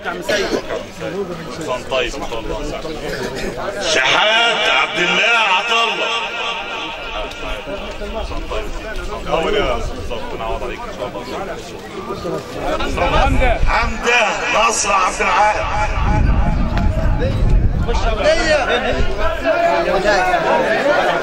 عم سيد. كان طيب ان شاء الله. شحات عبد الله عطله. اول يا بالظبط نعوض عليك ان شاء الله. حمده نصر عبد العال.